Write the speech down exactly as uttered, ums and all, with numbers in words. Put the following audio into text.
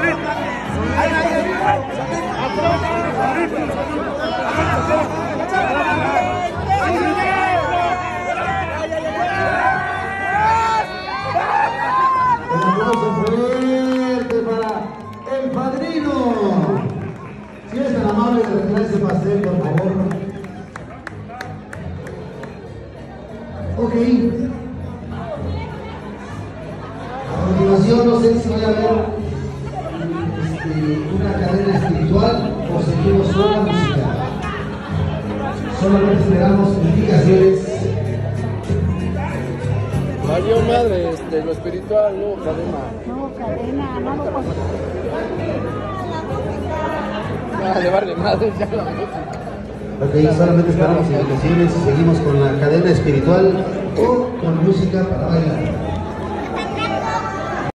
aplauso fuerte para el padrino. Si es tan amable de retirar ese pastel, por favor. Ok. A continuación, no sé si vaya a haber este, una cadena espiritual o seguimos con la música. Solamente esperamos indicaciones. Valió madre, este, lo espiritual, no cadena. No, cadena, no lo puedo. Ah, de barrio madre, ya la música. Ok, solamente esperamos indicaciones y seguimos con la cadena espiritual o con música para bailar.